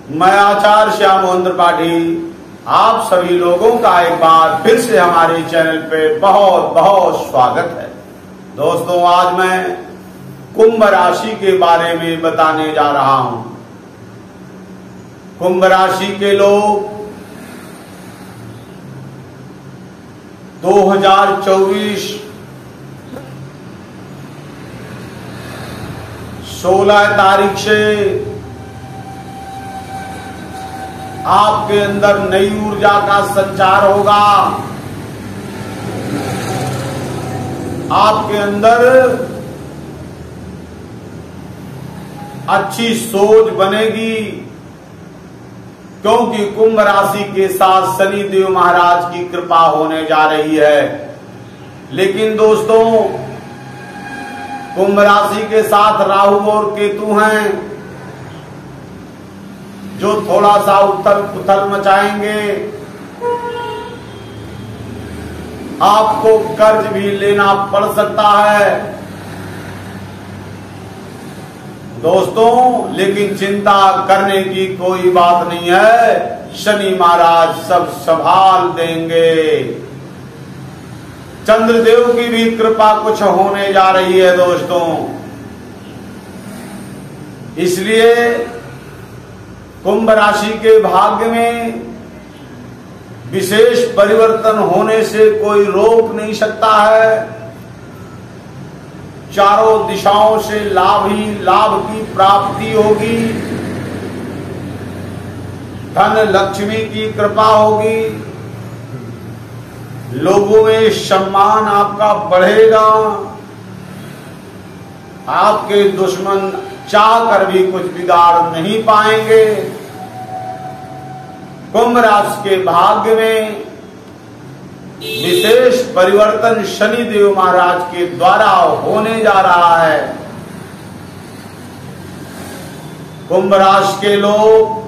मैं आचार्य श्याम मोहन त्रिपाठी आप सभी लोगों का एक बार फिर से हमारे चैनल पे बहुत बहुत स्वागत है। दोस्तों, आज मैं कुंभ राशि के बारे में बताने जा रहा हूं। कुंभ राशि के लोग 2024 16 तारीख से आपके अंदर नई ऊर्जा का संचार होगा। आपके अंदर अच्छी सोच बनेगी, क्योंकि कुंभ राशि के साथ शनि देव महाराज की कृपा होने जा रही है। लेकिन दोस्तों, कुंभ राशि के साथ राहु और केतु हैं, जो थोड़ा सा उथल पुथल मचाएंगे। आपको कर्ज भी लेना पड़ सकता है दोस्तों, लेकिन चिंता करने की कोई बात नहीं है। शनि महाराज सब संभाल देंगे। चंद्रदेव की भी कृपा कुछ होने जा रही है दोस्तों। इसलिए कुंभ राशि के भाग्य में विशेष परिवर्तन होने से कोई रोक नहीं सकता है। चारों दिशाओं से लाभ ही लाभ की प्राप्ति होगी। धन लक्ष्मी की कृपा होगी। लोगों में सम्मान आपका बढ़ेगा। आपके दुश्मन चाह कर भी कुछ बिगाड़ नहीं पाएंगे। कुंभ राशि के भाग्य में विशेष परिवर्तन शनि देव महाराज के द्वारा होने जा रहा है। कुंभ राशि के लोग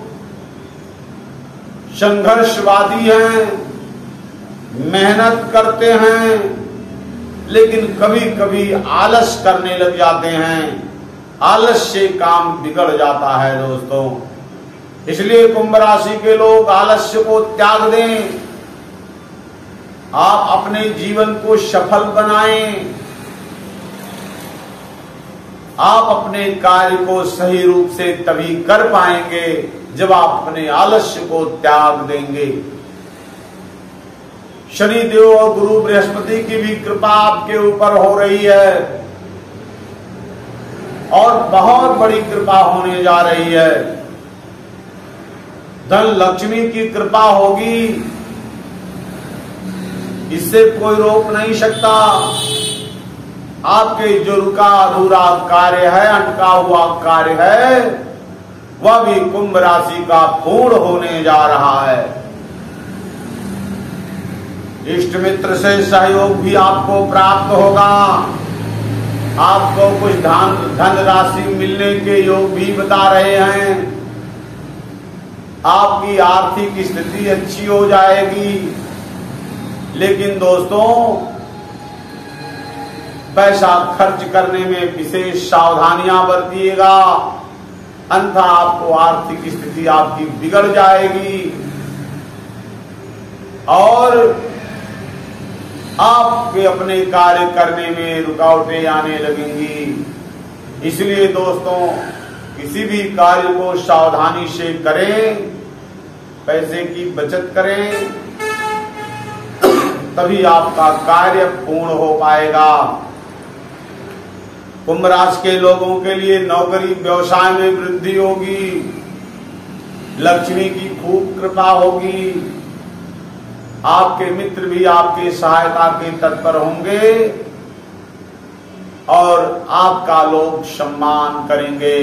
संघर्षवादी हैं, मेहनत करते हैं, लेकिन कभी कभी आलस करने लग जाते हैं। आलस से काम बिगड़ जाता है दोस्तों। इसलिए कुंभ राशि के लोग आलस्य को त्याग दें। आप अपने जीवन को सफल बनाएं। आप अपने कार्य को सही रूप से तभी कर पाएंगे जब आप अपने आलस्य को त्याग देंगे। शनि देव और गुरु बृहस्पति की भी कृपा आपके ऊपर हो रही है और बहुत बड़ी कृपा होने जा रही है। धन लक्ष्मी की कृपा होगी, इससे कोई रोक नहीं सकता। आपके जो रुका अधूरा कार्य है, अटका हुआ कार्य है, वह भी कुंभ राशि का पूर्ण होने जा रहा है। इष्ट मित्र से सहयोग भी आपको प्राप्त होगा। आपको कुछ धन राशि मिलने के योग भी बता रहे हैं। आपकी आर्थिक स्थिति अच्छी हो जाएगी। लेकिन दोस्तों, पैसा खर्च करने में विशेष सावधानियां बरतिएगा, अन्यथा आपको आर्थिक स्थिति आपकी बिगड़ जाएगी और आपके अपने कार्य करने में रुकावटें आने लगेंगी। इसलिए दोस्तों, किसी भी कार्य को सावधानी से करें, पैसे की बचत करें, तभी आपका कार्य पूर्ण हो पाएगा। कुंभ राशि के लोगों के लिए नौकरी व्यवसाय में वृद्धि होगी। लक्ष्मी की खूब कृपा होगी। आपके मित्र भी आपकी सहायता के तत्पर होंगे और आपका लोग सम्मान करेंगे।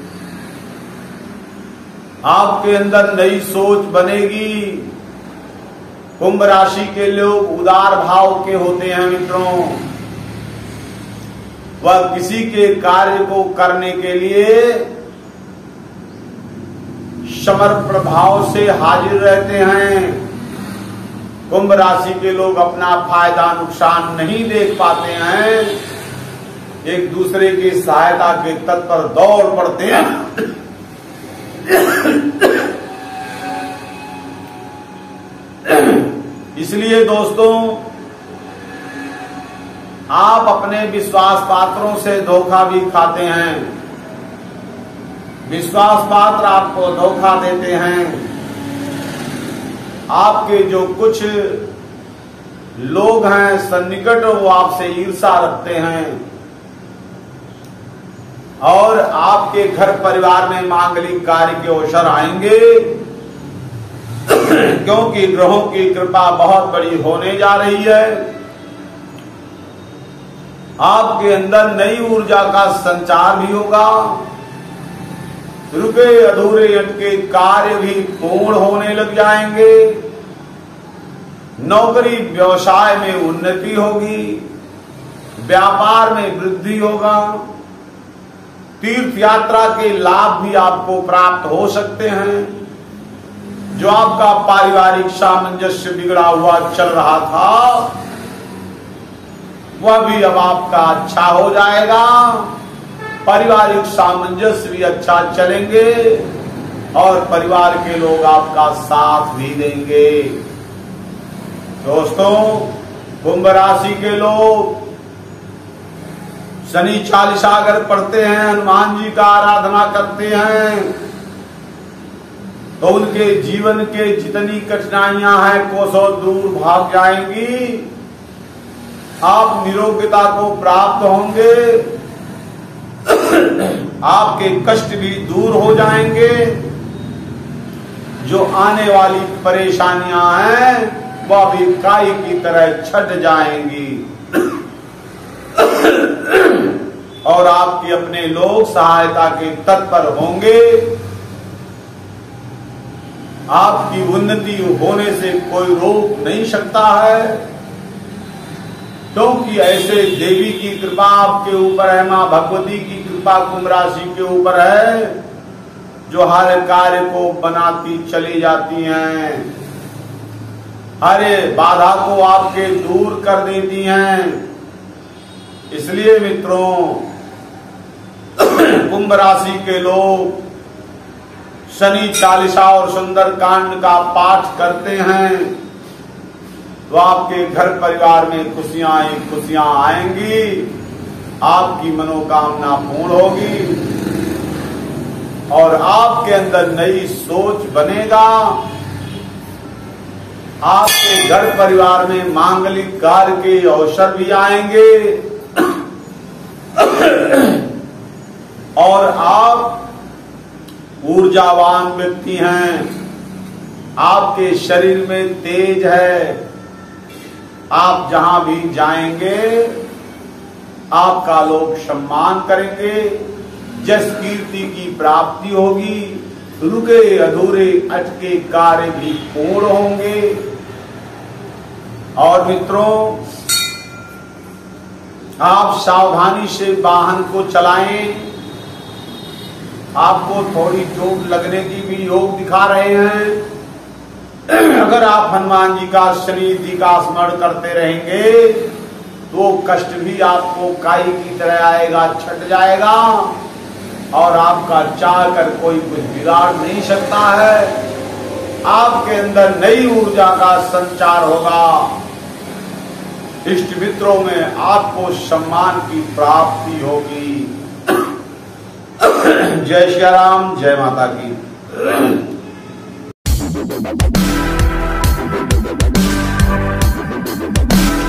आपके अंदर नई सोच बनेगी। कुंभ राशि के लोग उदार भाव के होते हैं मित्रों। वह किसी के कार्य को करने के लिए समर्पण भाव से हाजिर रहते हैं। कुंभ राशि के लोग अपना फायदा नुकसान नहीं देख पाते हैं। एक दूसरे की सहायता के तत्पर दौड़ पड़ते हैं। इसलिए दोस्तों, आप अपने विश्वास पात्रों से धोखा भी खाते हैं, विश्वास पात्र आपको धोखा देते हैं। आपके जो कुछ लोग हैं सन्निकट, वो आपसे ईर्ष्या रखते हैं और आपके घर परिवार में मांगलिक कार्य के अवसर आएंगे, क्योंकि ग्रहों की कृपा बहुत बड़ी होने जा रही है। आपके अंदर नई ऊर्जा का संचार भी होगा, रुके अधूरे अटके कार्य भी पूर्ण होने लग जाएंगे, नौकरी व्यवसाय में उन्नति होगी, व्यापार में वृद्धि होगा, तीर्थ यात्रा के लाभ भी आपको प्राप्त हो सकते हैं। जो आपका पारिवारिक सामंजस्य बिगड़ा हुआ चल रहा था, वह भी अब आपका अच्छा हो जाएगा, पारिवारिक सामंजस्य भी अच्छा चलेंगे और परिवार के लोग आपका साथ भी देंगे। दोस्तों, कुंभ राशि के लोग शनि चालीसा अगर पढ़ते हैं, हनुमान जी का आराधना करते हैं, तो उनके जीवन के जितनी कठिनाइयां हैं कोसों दूर भाग जाएंगी। आप निरोगता को प्राप्त होंगे, आपके कष्ट भी दूर हो जाएंगे, जो आने वाली परेशानियां हैं वह भी काई की तरह छट जाएंगी और आपके अपने लोग सहायता के तत्पर होंगे। आपकी उन्नति होने से कोई रोक नहीं सकता है, क्योंकि ऐसे देवी की कृपा आपके ऊपर है, मां भगवती की कृपा कुंभ राशि के ऊपर है, जो हर कार्य को बनाती चली जाती हैं, हर बाधा को आपके दूर कर देती हैं। इसलिए मित्रों, कुंभ राशि के लोग शनि चालीसा और सुंदर कांड का पाठ करते हैं, तो आपके घर परिवार में खुशियां ही खुशियां आएंगी, आपकी मनोकामना पूर्ण होगी और आपके अंदर नई सोच बनेगा। आपके घर परिवार में मांगलिक कार्य के अवसर भी आएंगे और आप ऊर्जावान व्यक्ति हैं, आपके शरीर में तेज है, आप जहां भी जाएंगे आपका लोग सम्मान करेंगे, जस कीर्ति की प्राप्ति होगी, रुके अधूरे अटके कार्य भी पूर्ण होंगे। और मित्रों, आप सावधानी से वाहन को चलाएं, आपको थोड़ी चोट लगने की भी योग दिखा रहे हैं। अगर आप हनुमान जी का शनिदेव का स्मरण करते रहेंगे तो कष्ट भी आपको काई की तरह आएगा, छट जाएगा और आपका चाह कर कोई कुछ बिगाड़ नहीं सकता है। आपके अंदर नई ऊर्जा का संचार होगा, इष्ट मित्रों में आपको सम्मान की प्राप्ति होगी। जय श्री राम, जय माता की।